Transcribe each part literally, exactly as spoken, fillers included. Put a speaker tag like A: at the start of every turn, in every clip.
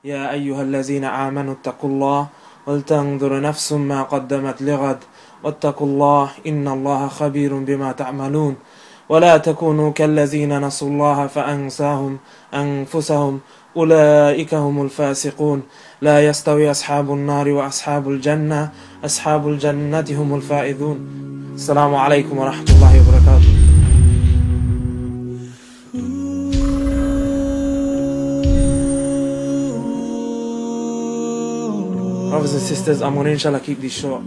A: يا أيها الذين آمنوا اتقوا الله ولتنظر نفس ما قدمت لغد واتقوا الله إن الله خبير بما تعملون ولا تكونوا كالذين نسوا الله فأنساهم أنفسهم أولئك هم الفاسقون لا يستوي أصحاب النار وأصحاب الجنة أصحاب الجنة هم الفائزون. السلام عليكم ورحمة الله وبركاته. Brothers and sisters, I'm going to inshallah keep this short.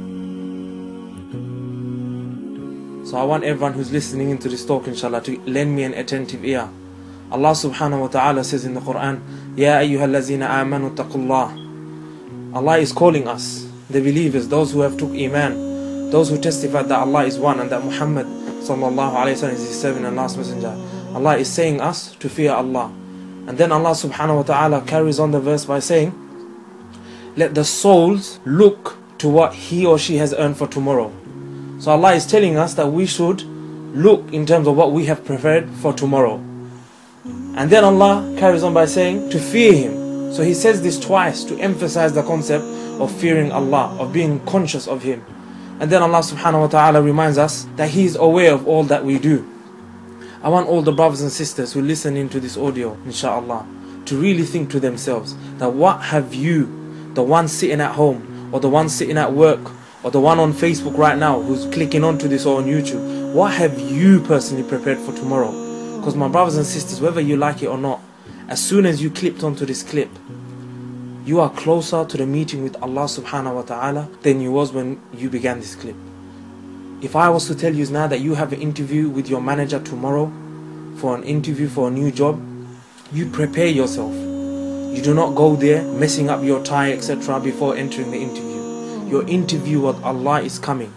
A: So I want everyone who's listening into this talk inshallah to lend me an attentive ear. Allah subhanahu wa ta'ala says in the Quran, Ya ayyuhal lazina amanu taqullah. Allah is calling us, the believers, those who have took iman, those who testify that Allah is one and that Muhammad sallallahu alayhi wa sallam is his servant and last messenger. Allah is saying us to fear Allah. And then Allah subhanahu wa ta'ala carries on the verse by saying, let the souls look to what he or she has earned for tomorrow. So Allah is telling us that we should look in terms of what we have prepared for tomorrow. And then Allah carries on by saying to fear Him. So He says this twice to emphasize the concept of fearing Allah, of being conscious of Him. And then Allah subhanahu wa ta'ala reminds us that He is aware of all that we do. I want all the brothers and sisters who listen into this audio, inshaAllah, to really think to themselves that what have you, the one sitting at home, or the one sitting at work, or the one on Facebook right now who's clicking onto this or on YouTube, what have you personally prepared for tomorrow? Because my brothers and sisters, whether you like it or not, as soon as you clicked onto this clip, you are closer to the meeting with Allah subhanahu wa ta'ala than you was when you began this clip. If I was to tell you now that you have an interview with your manager tomorrow, for an interview for a new job, you prepare yourself. You do not go there messing up your tie, et cetera before entering the interview. Your interview with Allah is coming.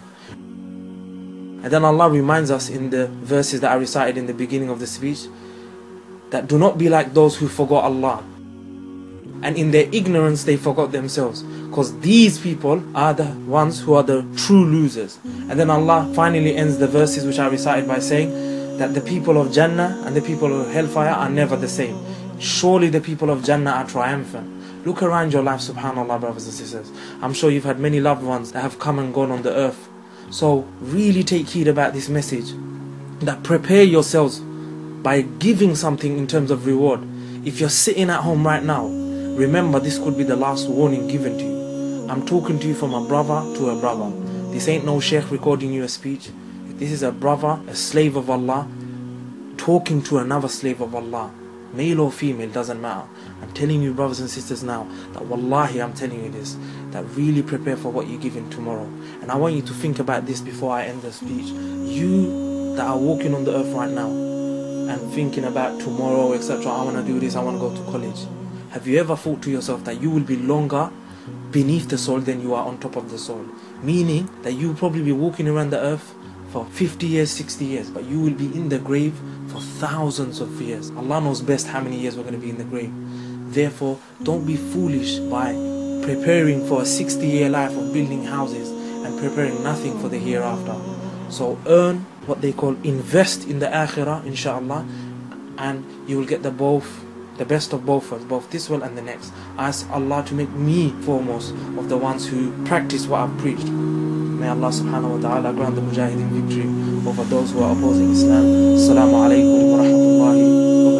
A: And then Allah reminds us in the verses that I recited in the beginning of the speech that do not be like those who forgot Allah. And in their ignorance they forgot themselves. Because these people are the ones who are the true losers. And then Allah finally ends the verses which I recited by saying that the people of Jannah and the people of Hellfire are never the same. Surely the people of Jannah are triumphant. Look around your life, subhanAllah, brothers and sisters. I'm sure you've had many loved ones that have come and gone on the earth. So really take heed about this message. That prepare yourselves by giving something in terms of reward. If you're sitting at home right now, remember this could be the last warning given to you. I'm talking to you from a brother to a brother. This ain't no sheikh recording you a speech. This is a brother, a slave of Allah, talking to another slave of Allah. Male or female, doesn't matter. I'm telling you, brothers and sisters, now that wallahi I'm telling you this, that really prepare for what you're giving tomorrow. And I want you to think about this before I end the speech. You that are walking on the earth right now and thinking about tomorrow, et cetera. I want to do this, I want to go to college. Have you ever thought to yourself that you will be longer beneath the soil than you are on top of the soil? Meaning that you will probably be walking around the earth for fifty years, sixty years, but you will be in the grave for thousands of years. Allah knows best how many years we're going to be in the grave. Therefore, don't be foolish by preparing for a sixty year life of building houses and preparing nothing for the hereafter. So earn what they call invest in the akhirah, inshaAllah, and you will get the both, the best of both worlds, both this world and the next. Ask Allah to make me foremost of the ones who practice what I've preached. May Allah subhanahu wa ta'ala grant the mujahideen victory over those who are opposing Islam. Assalamu alaikum wa rahmatullahi wa barakatuh.